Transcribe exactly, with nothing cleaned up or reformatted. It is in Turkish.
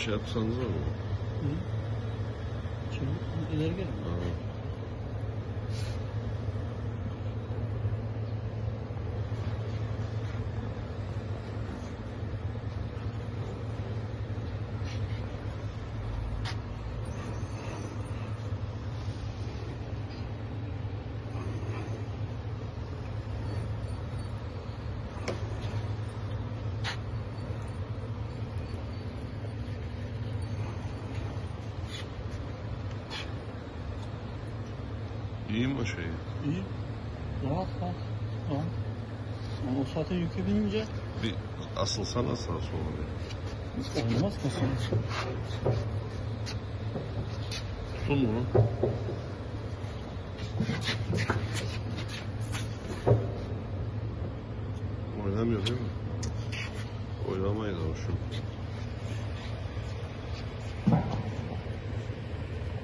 şey yapsanız olur mu? Hı. Şimdi ileri gelin. İyi mi o şey? İyi. Rahat rahat. Rahat. Ama o saate yükü binince Bir asılsana sağa sola bir. olmaz mı? Tutun bunu. Oynamıyor değil mi? Oynamayı da hoşum.